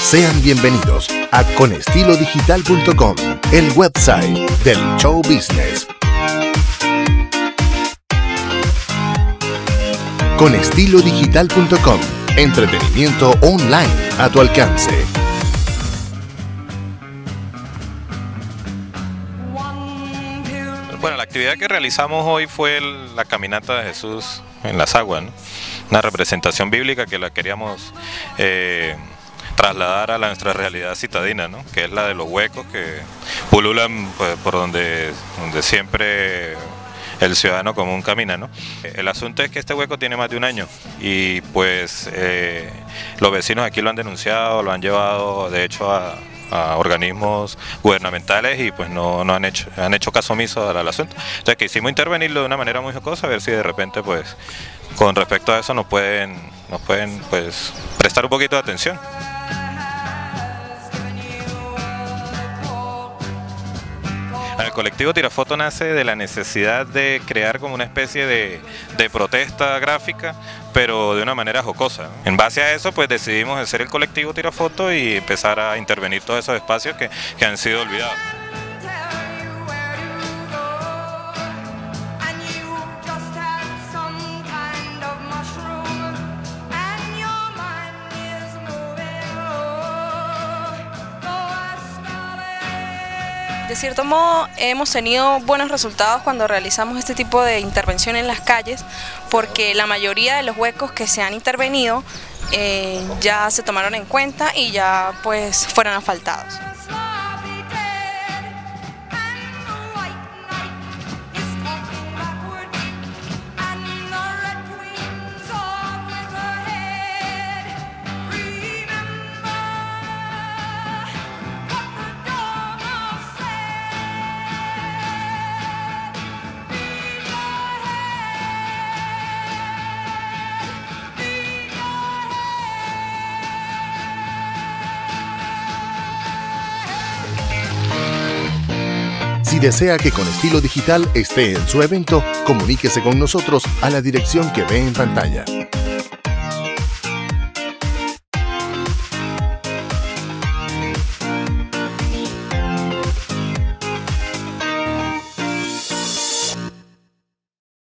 Sean bienvenidos a conestilodigital.com, el website del show business. Conestilodigital.com, entretenimiento online a tu alcance. Bueno, la actividad que realizamos hoy fue la caminata de Jesús en las aguas, ¿no? Una representación bíblica que la queríamos trasladar a nuestra realidad citadina, ¿no? Que es la de los huecos que pululan pues, por donde siempre el ciudadano común camina, ¿no? El asunto es que este hueco tiene más de un año y pues los vecinos aquí lo han denunciado, lo han llevado de hecho a organismos gubernamentales y pues no han hecho caso omiso al asunto. Entonces quisimos intervenirlo de una manera muy jocosa, a ver si de repente pues con respecto a eso nos pueden pues prestar un poquito de atención. El colectivo Tirafoto nace de la necesidad de crear como una especie de protesta gráfica, pero de una manera jocosa. En base a eso, pues decidimos hacer el colectivo Tirafoto y empezar a intervenir todos esos espacios que han sido olvidados. De cierto modo hemos tenido buenos resultados cuando realizamos este tipo de intervención en las calles, porque la mayoría de los huecos que se han intervenido ya se tomaron en cuenta y ya pues fueron asfaltados. Si desea que Con Estilo Digital esté en su evento, comuníquese con nosotros a la dirección que ve en pantalla.